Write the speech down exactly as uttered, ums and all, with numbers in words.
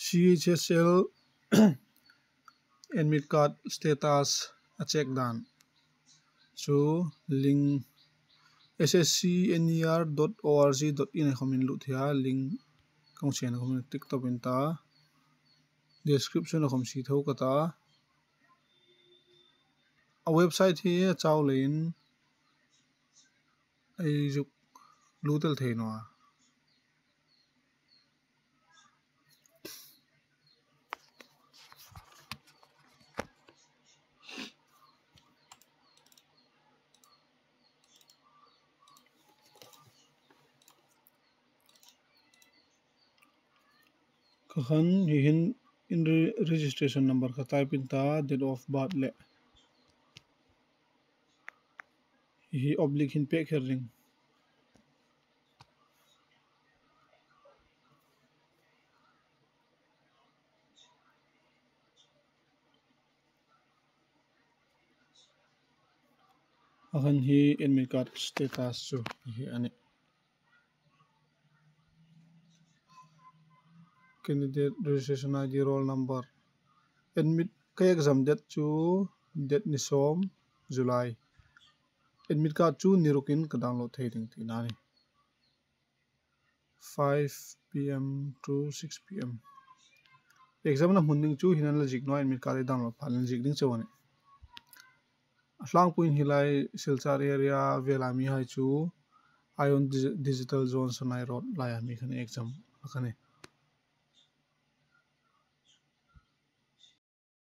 C H S L admit card status a check dan chu link S S C N E R dot org dot in khomin lu thia link kong chen khomin tiktok in ta description khom si tho ka ta a website hi chaw lein ai juk lutel theino khan hi hin in registration number ka type in ta date of birth le hi oblique hin pe kher ring ahan hi admit card status chu hi ani candidate registration I D roll number admit ka exam date chu date ni som July admit card chu nirukin ka download thei ding ti na ni five p m to six p m exam na hunning chu hinan logic no admit card download phal logic ding chawani aslang puin hilai silchar area velami hai chu ion digital zone sonai road lai ami khane exam akhane